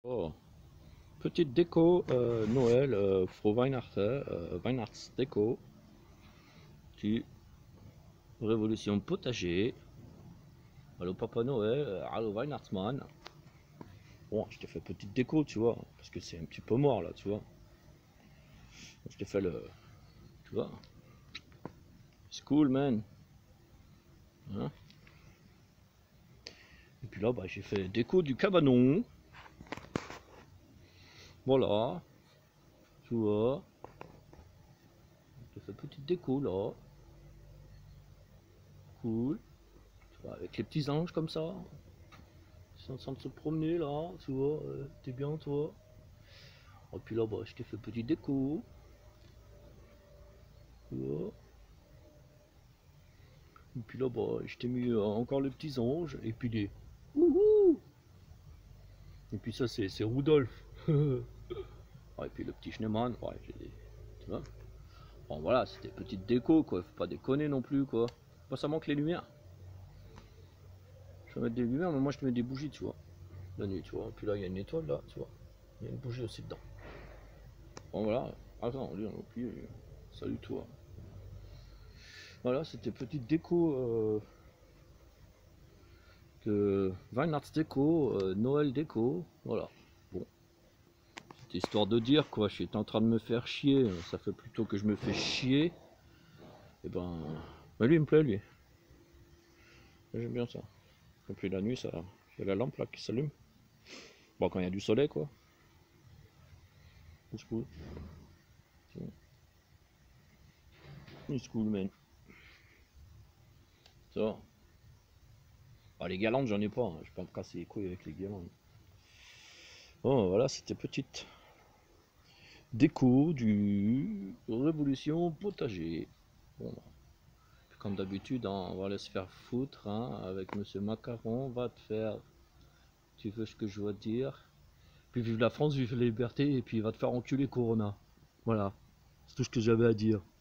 Oh, petite déco Noël, fro Weihnachtsdeko, die Révolution potager. Allô Papa Noël, allô Weihnachtsmann. Bon, je t'ai fait petite déco, tu vois, parce que c'est un petit peu mort là, tu vois. Je t'ai fait tu vois, it's cool man. Hein. Et puis là, bah, j'ai fait déco du cabanon. Voilà, tu vois. J'ai fait petite déco là. Cool. Tu vois, avec les petits anges comme ça. Ils sont en train de se promener là, tu vois. T'es bien toi. Et puis là, bah, je t'ai fait petite déco. Tu vois. Et puis là, bah, je t'ai mis encore les petits anges. Et puis les. Wouhou. Et puis ça, c'est Rudolf. Ah, et puis le petit Schneemann. Ouais, tu vois. Bon, voilà, c'était petite déco, quoi. Faut pas déconner non plus, quoi. Pas ça manque les lumières. Je vais mettre des lumières, mais moi je te mets des bougies, tu vois. La nuit, tu vois. Et puis là, il y a une étoile, là, tu vois. Il y a une bougie aussi dedans. Bon, voilà. Attends, lui, on a oublié. Salut, toi. Voilà, c'était petite déco de Weihnachtsdeko, Noël déco. Voilà. Bon, c'était histoire de dire, quoi. J'étais en train de me faire chier. Ça fait plutôt que je me fais chier. Et ben lui, il me plaît, lui. J'aime bien ça. Et puis la nuit, ça, il y a la lampe là qui s'allume. Bon, quand il y a du soleil, quoi. It's cool. It's cool, man. Ça va. Ah, les guirlandes, j'en ai pas. Hein. Je peux pas me casser les couilles avec les guirlandes. Bon, voilà, c'était petite déco du Révolution potager. Bon, comme d'habitude, hein, on va aller se faire foutre hein, avec Monsieur Macaron. On va te faire. Tu veux ce que je dois te dire? Puis vive la France, vive la liberté, et puis il va te faire enculer Corona. Voilà, c'est tout ce que j'avais à dire.